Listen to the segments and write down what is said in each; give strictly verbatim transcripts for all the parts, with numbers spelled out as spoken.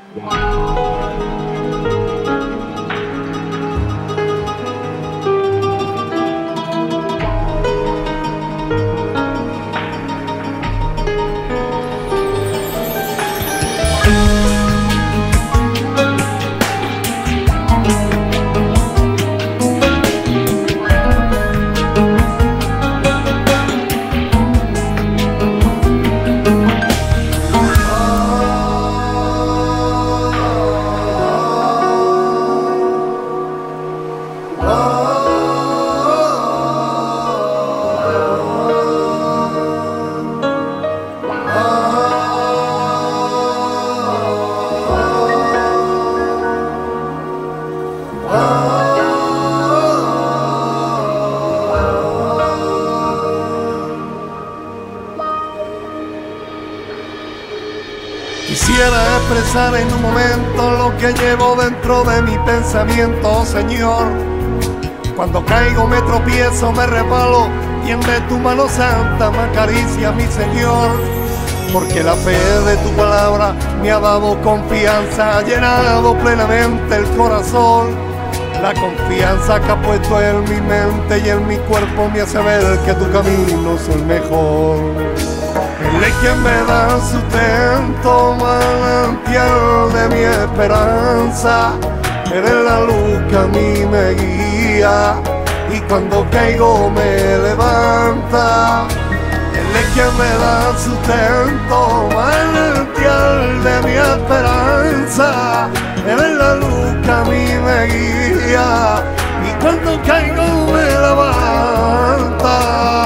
Quisiera expresar en un momento lo que llevo dentro de mi pensamiento, Señor. Cuando caigo, me tropiezo, me resbalo, tiende tu mano santa, me acaricia, mi Señor. Porque la fe de tu palabra me ha dado confianza, ha llenado plenamente el corazón. La confianza que ha puesto en mi mente y en mi cuerpo me hace ver que tu camino es el mejor. Él es quien me da sustento, manantial de mi esperanza. Eres la luz que a mí me guía y cuando caigo me levanta. Él es quien me da sustento, manantial de mi esperanza. Eres la luz que a mí me guía y cuando caigo me levanta.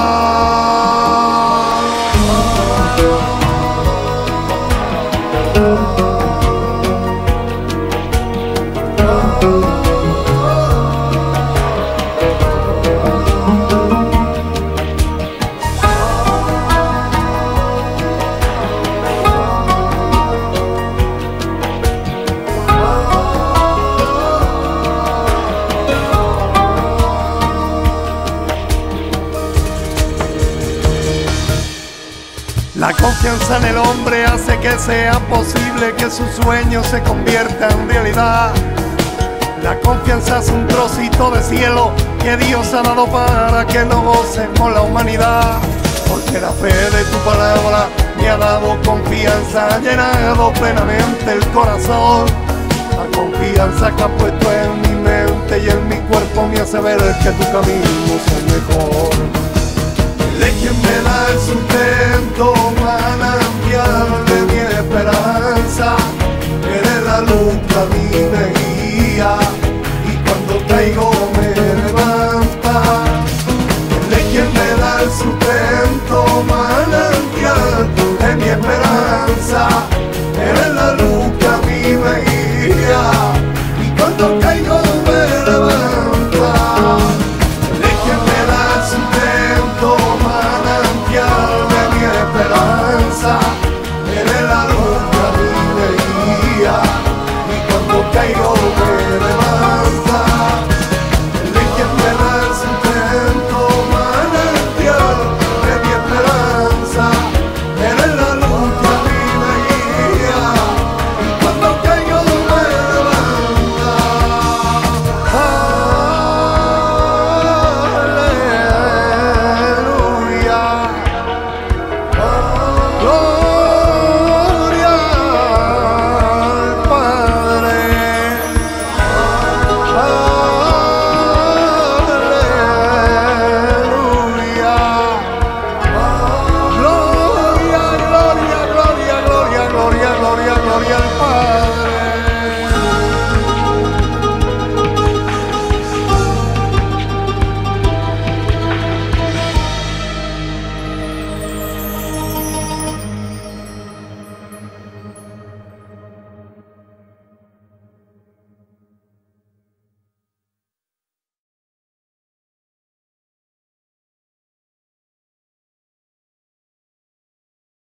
La confianza en el hombre hace que sea posible que su sueño se convierta en realidad. La confianza es un trocito de cielo que Dios ha dado para que lo gocemos la humanidad. Porque la fe de tu palabra me ha dado confianza, ha llenado plenamente el corazón. La confianza que ha puesto en mi mente y en mi cuerpo me hace ver que tu camino es el mejor. Él es quien me da el sustento, manantial de mi esperanza. Eres la luz que a mí me